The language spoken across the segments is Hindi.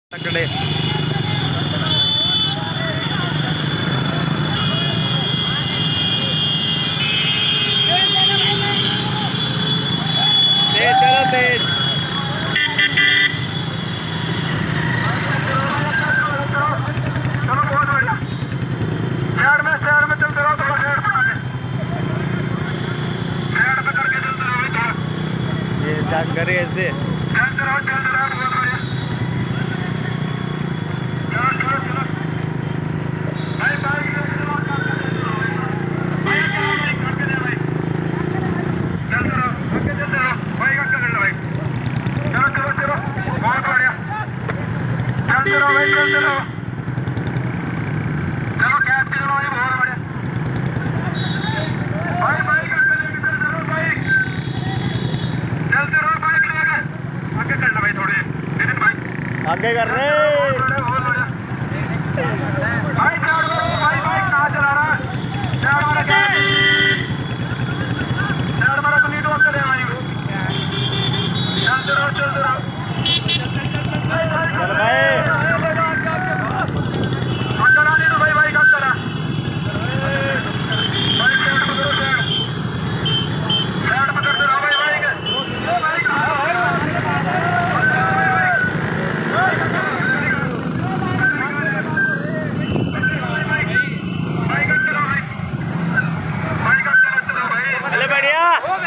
तकड़े तेज चलो तेज। साइड में चलते रहो, थोड़ा साइड पे करके चलते रहो थोड़ा। ये क्या करे ऐसे? चलते रहो बहुत बढ़िया। चलो भाई भाई करके दे भाई। चलते रहो भाई, करके दे भाई। चलो बहुत बढ़िया। चलते रहो भाई, चलते रहो। चलो कैच चलो भाई, बहुत बढ़िया भाई। भाई करके लेके चलते रहो भाई, चलते रहो बाइक लेके आगे करना भाई। थोड़े नितिन भाई आगे कर रहे बहुत बढ़िया भाई। साइड में भाई, बाइक कहाँ चला रहा है? साइड वाला क्या साइड वाला तो नीट वक्त दे भाई। चलते रहो चल भाई। अंकल आने दो भाई, बाइक अंकल आ भाई। साइड में करते रहो भाई, बाइक अरे बढ़िया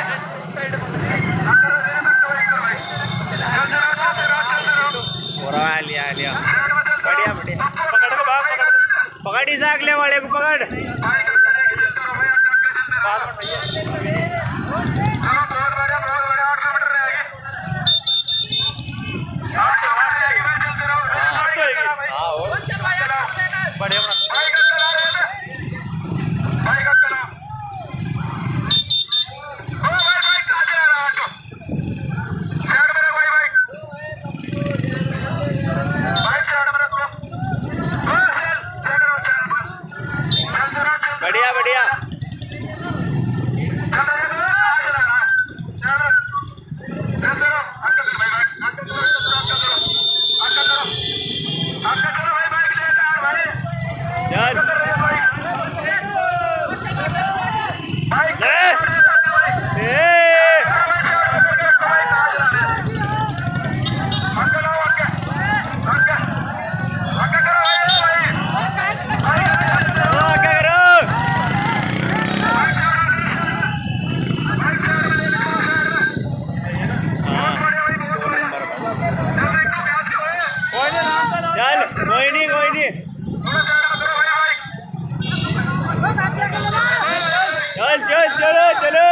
लिया लिया बढ़िया बढ़िया। पकड़ इसे अगले वाले को पकड़। बढ़िया बढ़िया कोई नहीं चल चल चलो चलो।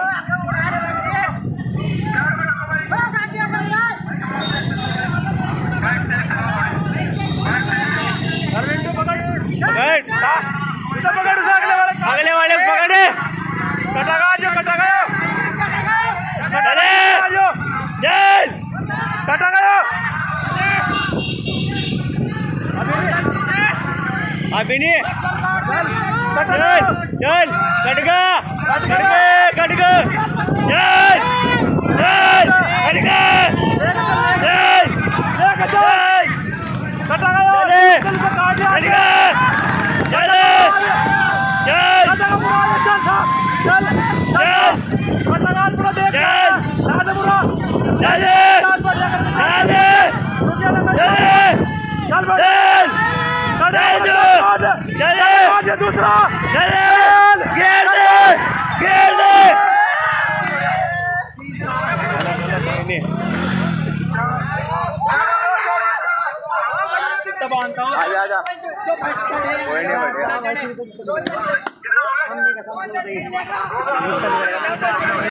अगले वाले पकड़े अभी नहीं। चल चल कटगा कटगा चल चल कटगा दूसरा घेर दे आजा कोई नहीं बढ़िया।